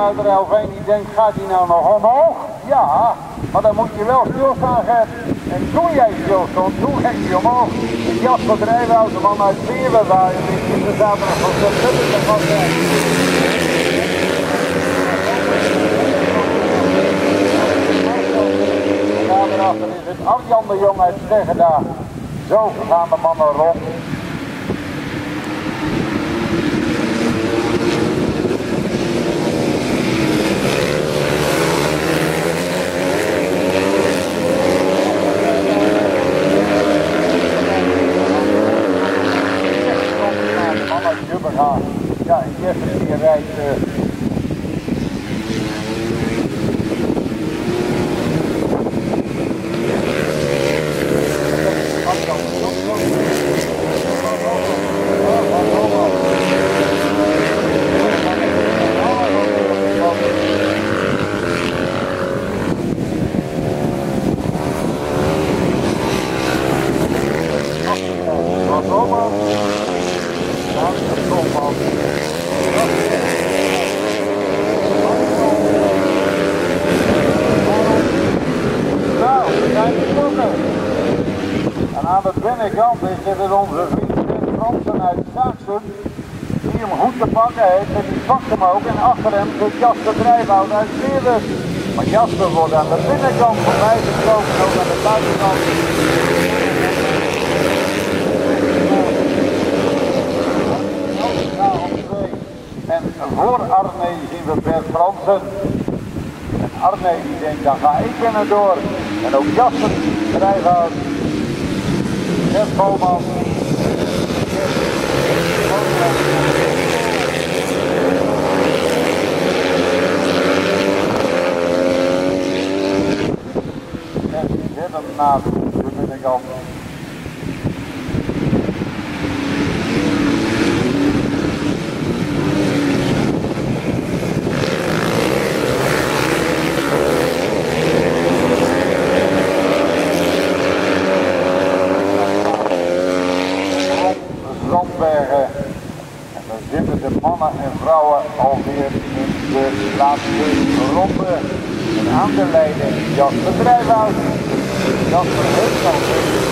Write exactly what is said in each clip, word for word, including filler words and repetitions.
uit de L V die denkt, gaat hij nou nog omhoog? Ja, maar dan moet je wel stilstaan, Gert. En toen jij stilstond, toen ging hij omhoog. En Jasper Drijfhout, de man uit Veerle, waar je in de zaterdag van september te gaan zijn. En daarachter is het Arjan de Jong uit Steggeda. Zo gaan de mannen rond. Ja, Jeffrey die rijdt uh... En aan de binnenkant is dit onze vriend Fransen uit Saaksum, die hem goed te pakken heeft en die pakt hem ook. En achter hem zit Jasper Drijfhout uit Veerle. Maar Jasper wordt aan de binnenkant voorbij gesloten, ook aan de buitenkant. En voor Arne zien we Bert Fransen. En Arne die denkt, dan ga ik binnen door. En ook Jasper Drijfhout. Gert Volman. En die zet hem naar de binnenkant. En dan zitten de mannen en vrouwen alweer in de laatste ronde. En aan de leiding Jasper Drijfhout. Jasper heeft al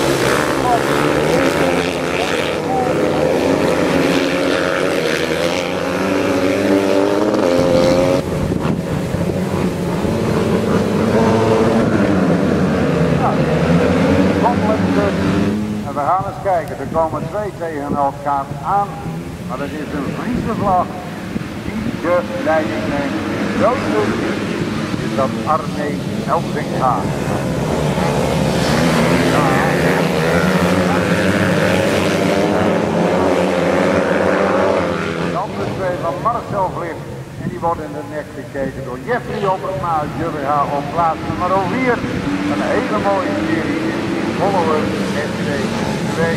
en we gaan eens kijken, er komen twee tegen elkaar aan, maar het is een Friese vlag die de leiding neemt. Zo is dat Arne Elsinga. Dan de twee van Marcel Vlicht en die worden in de nek gekeken door Jeffrey Oppersma uit Jurga op plaats nummer vier. Een hele mooie serie. Follower S C twee.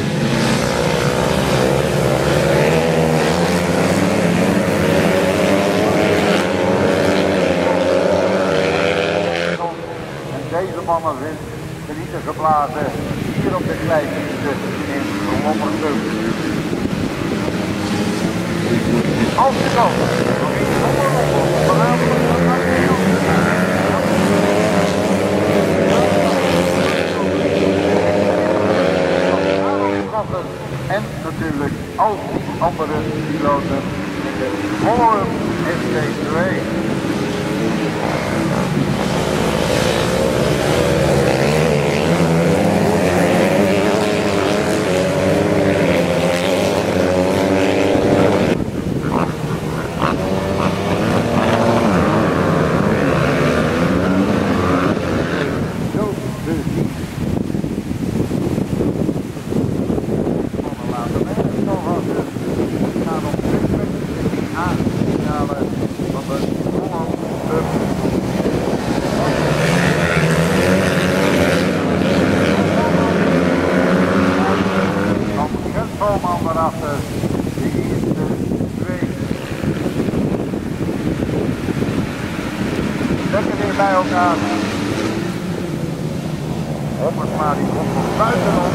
En deze mannen zijn genieten geblazen hier op de Kleipiste in Lommersum. Als je dan en natuurlijk al die andere piloten in de Follower S C twee. Lekker weer bij elkaar. Oppersma die komt van buitenop.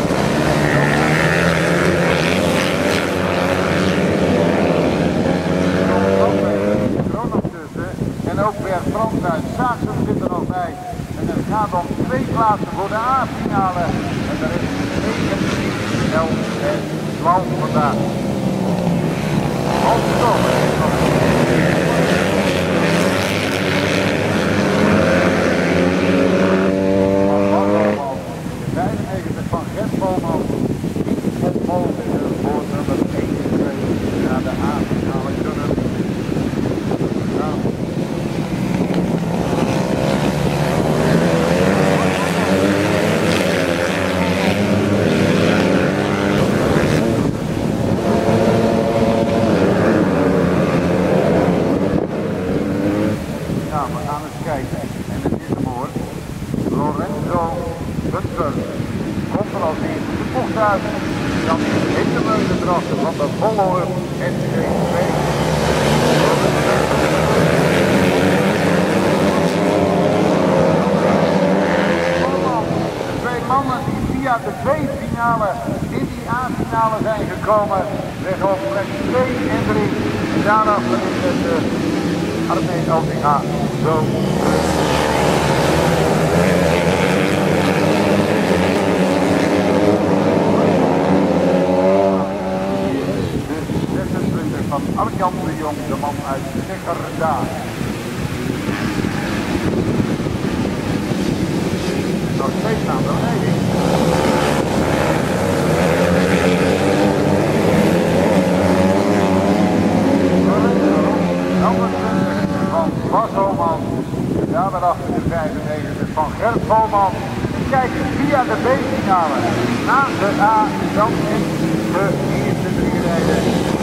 Er komt ook een kroon tussen. En En ook weer Frans uit Saaksum zit er nog bij. En het gaat om twee plaatsen voor de A-finale. En er is negentien, elf en twaalf vandaag. Halfstop. vijfennegentig van Gert Boman. Het boven voor nummer eenentwintig naar de A-finale kunnen. Nou. Ja, we gaan eens kijken. En het is hem hoor. Lorenzo Bunker komt er als eerste de bocht uit. Dan is Hindermeun de drachter van de Volvo N G twee. De twee mannen die via de B-finale in die A-finale zijn gekomen, liggen op plek twee en drie. En daarachter is het uh, Armeen Eltinga zo. Van Arjan de Jong, de man uit Zekkerda. Nog steeds aan de leiding. Van Bas Homan. Ja, daarachter de vijfennegentig van Gert Boman. Kijk, via de B-finale. Na de A, dan in de eerste drie rijden.